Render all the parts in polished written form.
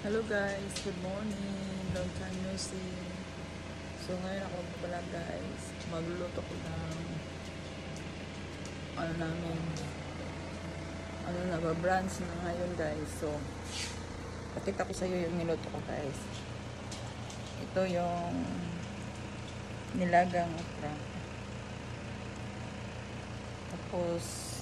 Hello guys, good morning. Long time no see. So ngayon ako pala guys, magluluto ko ng namin, nababranch na ngayon guys. So pakita ko sa iyo yung niluto ko guys. Ito yung nilagang okra. Tapos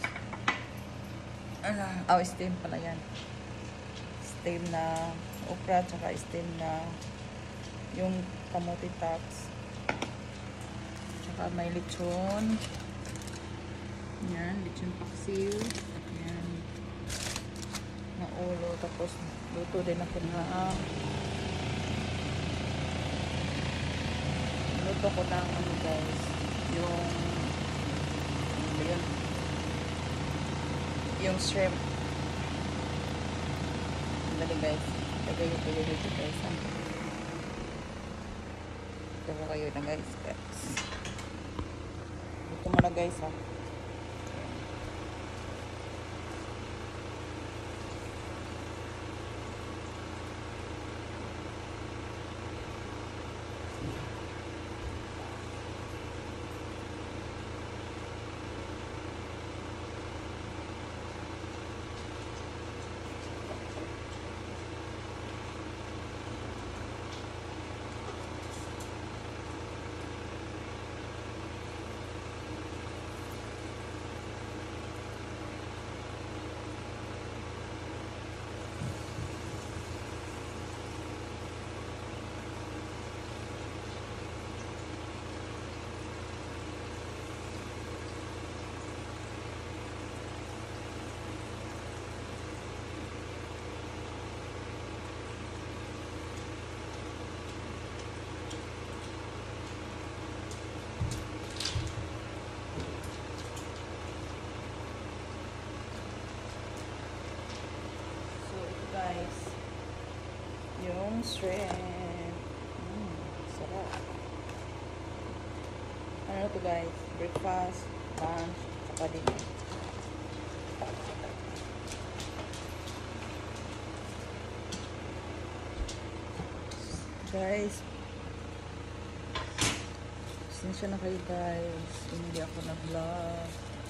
steam pala yan. Steam na okra, tsaka steam na yung kamote tops, tsaka may lechon yan, lechon paksiw yan na ulo. Tapos luto din ako na luto ko ng guys, yung shrimp. Dali guys, lagay ko kayo dito guys ha. Ito kayo na guys. Ito muna guys ha. Guys, yung shrimp. Sarap. Ano to guys? Breakfast, lunch, saka dinner. Guys, sinsya na kayo guys, hindi ako nag-vlog.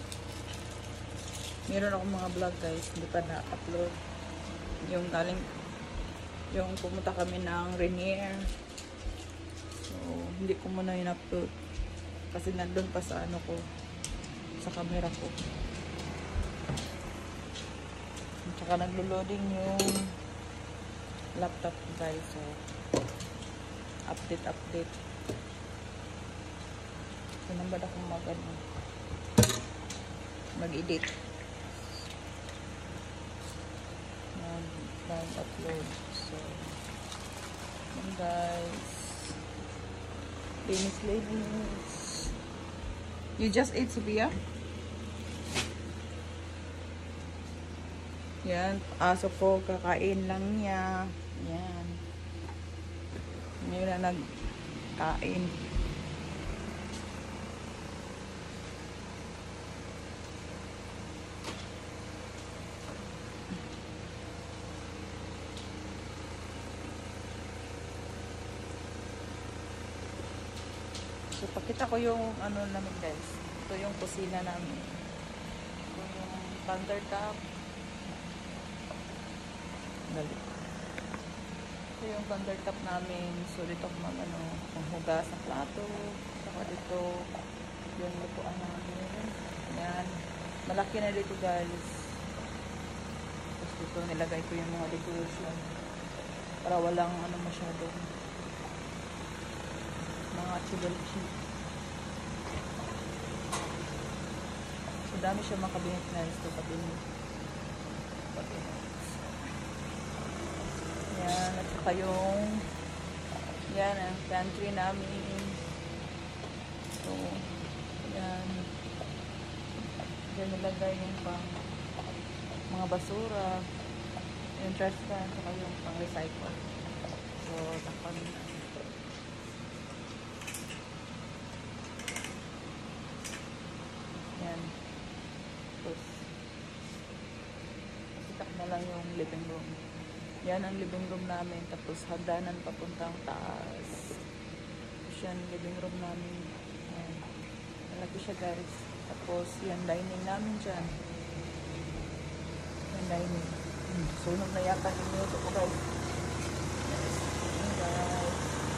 Meron akong mga vlog guys, hindi pa na-upload. Yung pumunta kami ng Rainier. So, hindi ko muna in-upload. Kasi nandun pa sa sa camera ko. At saka naglo-loading yung laptop guys. So, update. So, nambad akong mag-edit. Upload. So, yun guys. Ladies. You just ate, Sophia? Yan. Aso ko, kakain lang niya. Yan. Ngayon na nagkain. So, pakita ko yung namin guys. Ito yung kusina namin. Ito yung countertop. Dali. Ito yung countertop namin. So, dito ko maghugas ng plato. Saka dito, yung lutuan namin. Yan. Malaki na dito guys. Tapos dito nilagay ko yung mga decoration. Para walang masyadong mga chibalchi. So, dami siya mga cabinet na ito. Cabinet. Yan. At saka yung yan ang pantry namin. So, yan. Yan nilagay yung mga basura. Yung trash can. Saka yung pang recycle. So, tapos yan. Tapos, sitak na lang yung living room. Yan ang living room namin. Tapos hagdanan papuntang taas. Tapos yan living room namin. Ayan. Malaki siya guys. Tapos yan dining namin dyan. Yan dining. Sunog na yata yung minuto ko guys. Yan guys.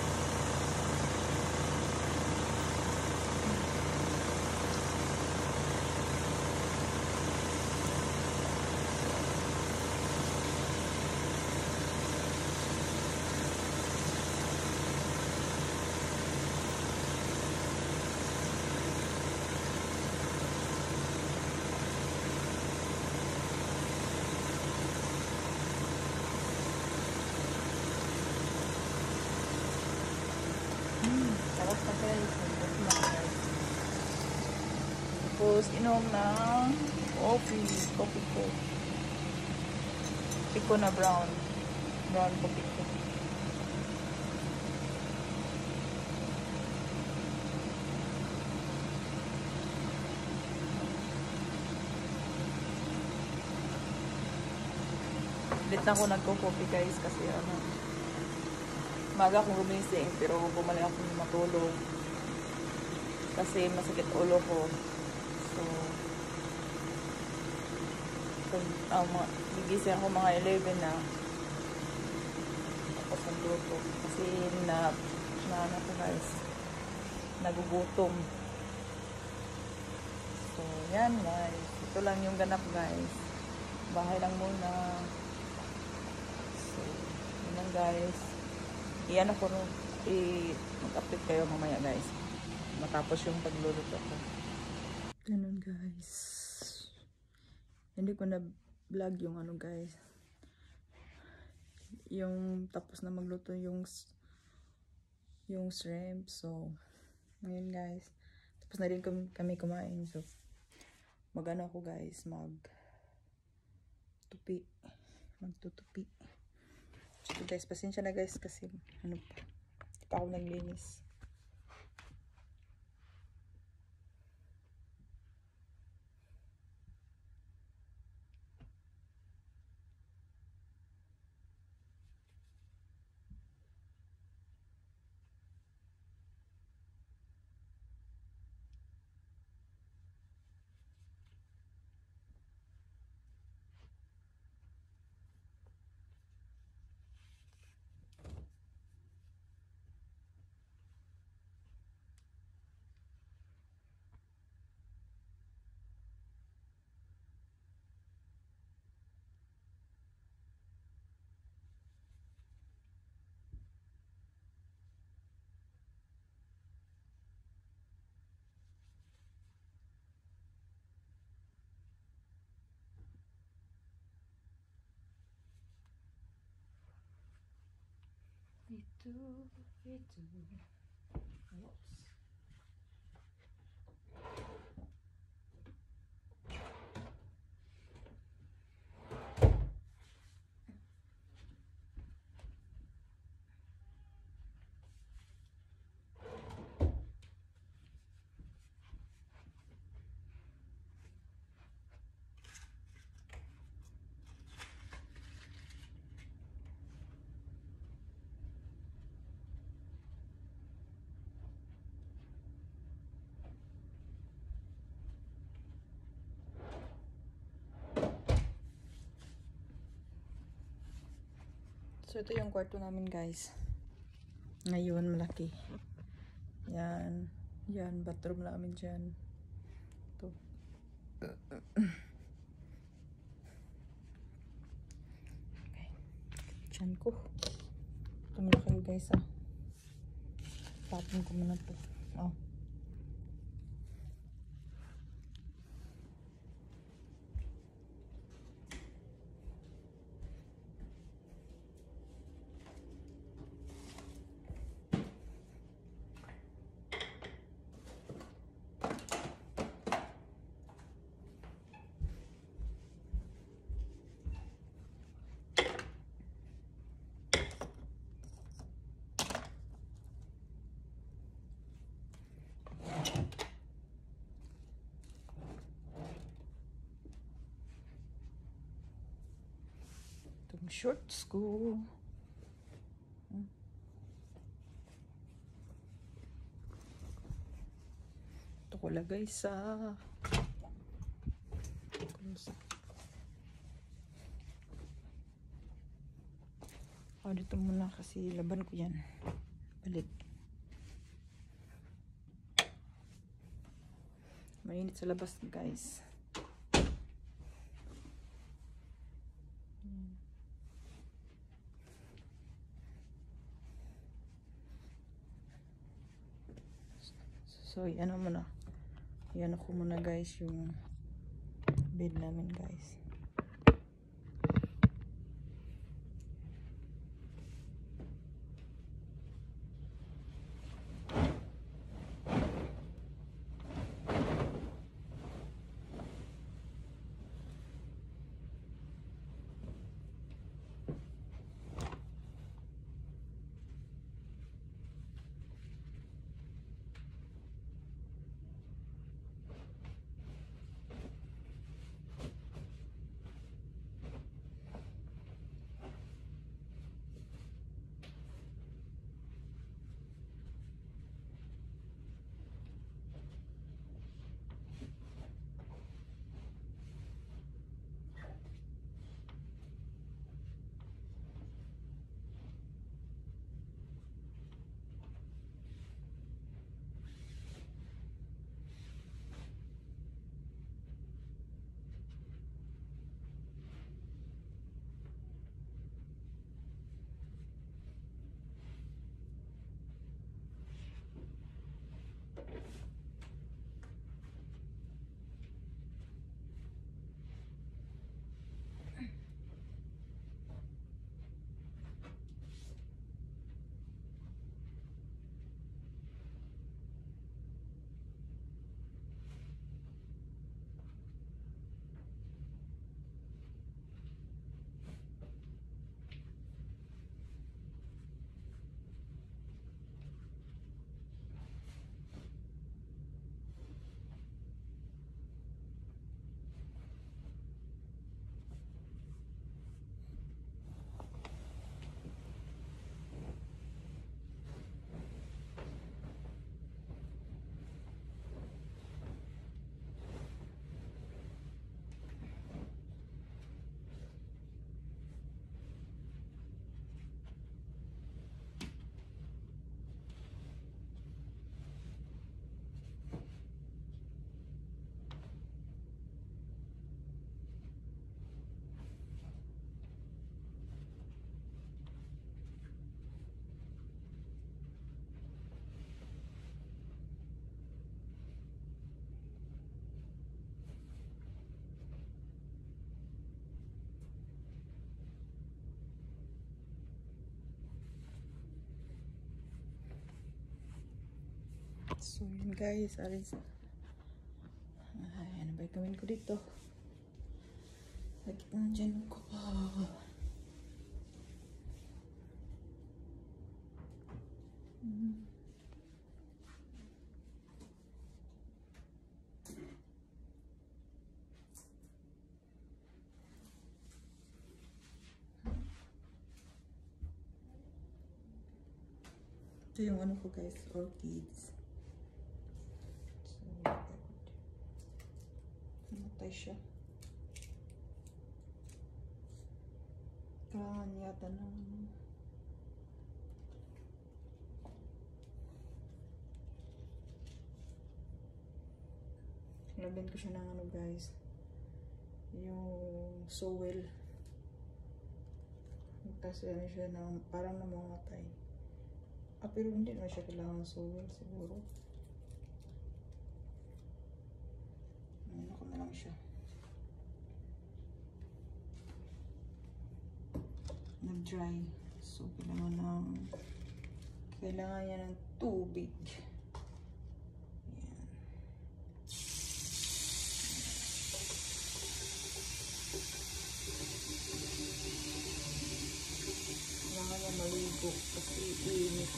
Tapos na guys. Tapos inom ng coffee. Coffee ko. Coffee ko na brown. Brown coffee ko. Ulit na ako nagko-coffee guys kasi maga akong gumising pero bumalik ako ng matulog kasi masakit ulo ko. So gigising ako mga 11 na tapos nagluto kasi na ano ko guys, nagugutom. So yan guys, ito lang yung ganap guys, bahay lang muna. So yun lang guys, iyan ako mag-update kayo mamaya guys matapos yung pagluluto ko. Ganun guys, hindi ko na vlog yung guys, yung tapos na magluto yung shrimp. So ngayon guys, tapos na rin kami kumain. So magano ako guys, magtutupi. So guys, pasensya na guys kasi di pa ako naglinis. Oops. So ito yung kwarto namin guys. Ngayon malaki. Yan. Yan, bathroom namin dyan. Ito. Okay. Dyan ko. Ito muna kayo guys tapon ko muna ito. Oh. shorts ko. Ito ko lagay sa dito muna kasi laban ko yan. Balik. Mainit sa labas, guys. So, yan muna. Yan ako muna, guys, yung bed namin, guys. So, yun guys. Ano ba yung gawin ko dito? Lagi na dyan ko. Ito yung ano ko guys, orchids. So, namatay siya. Kailangan yata ng lagyan ko siya ng ano guys, yung soil. Kasi ano siya ng, parang namamatay. Pero hindi naman siya kailangan soil siguro. Ano ko na lang siya. Nag-dry. So, kailangan niya ng tubig. Ayan. Kailangan niya maligo kasi init.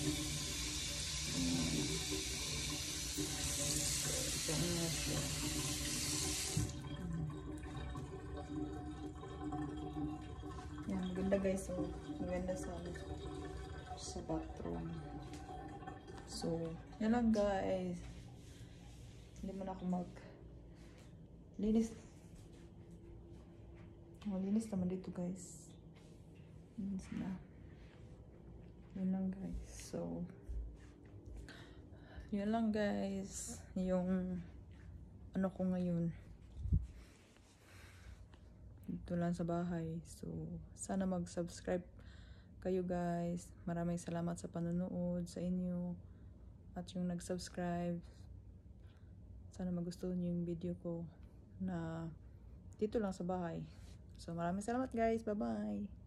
Ito na siya. Yan, maganda guys. So, maganda sa bathroom. So, yan lang guys. Hindi mo na ako linis. Linis naman dito guys. Linis na. Yun lang guys. So, yun lang guys. Yung ano ko ngayon. Dito lang sa bahay. So, sana mag-subscribe kayo guys. Maraming salamat sa panonood sa inyo. At yung nag-subscribe. Sana magustuhan niyo yung video ko na dito lang sa bahay. So, maraming salamat guys. Bye-bye.